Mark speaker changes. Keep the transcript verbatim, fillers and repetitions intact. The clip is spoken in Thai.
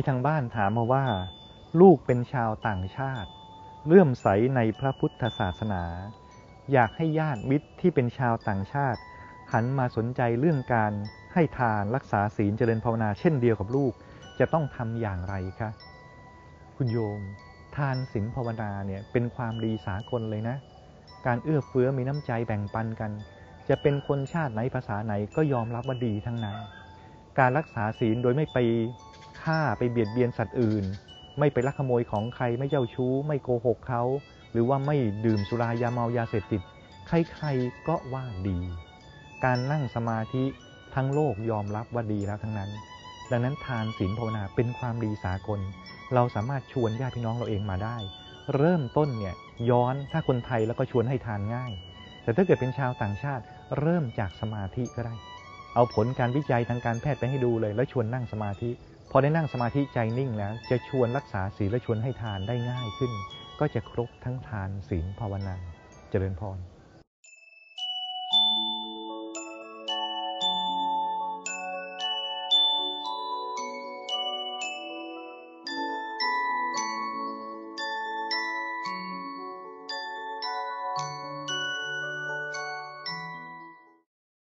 Speaker 1: ทางบ้านถามมาว่าลูกเป็นชาวต่างชาติเลื่อมใสในพระพุทธศาสนาอยากให้ญาติมิตรที่เป็นชาวต่างชาติหันมาสนใจเรื่องการให้ทานรักษาศีลเจริญภาวนาเช่นเดียวกับลูกจะต้องทำอย่างไรคะคุณโยมทานศีลภาวนาเนี่ยเป็นความดีสากลเลยนะการเอื้อเฟื้อมีน้ำใจแบ่งปันกันจะเป็นคนชาติไหนภาษาไหนก็ยอมรับว่าดีทั้งนั้นการรักษาศีลโดยไม่ไปฆ่าไปเบียดเบียนสัตว์อื่นไม่ไปลักขโมยของใครไม่เจ้าชู้ไม่โกหกเขาหรือว่าไม่ดื่มสุรายาเมายาเสพติดใครๆก็ว่าดีการนั่งสมาธิทั้งโลกยอมรับว่าดีแล้วทั้งนั้นดังนั้นทานศีลภาวนาเป็นความดีสากลเราสามารถชวนญาติพี่น้องเราเองมาได้เริ่มต้นเนี่ยย้อนถ้าคนไทยแล้วก็ชวนให้ทานง่ายแต่ถ้าเกิดเป็นชาวต่างชาติเริ่มจากสมาธิก็ได้เอาผลการวิจัยทางการแพทย์ไปให้ดูเลยแล้วชวนนั่งสมาธิพอได้นั่งสมาธิใจนิ่งแล้วจะชวนรักษาศีลและชวนให้ทานได้ง่ายขึ้นก็จะครบทั้งทานศีลภาวนาเจริญพร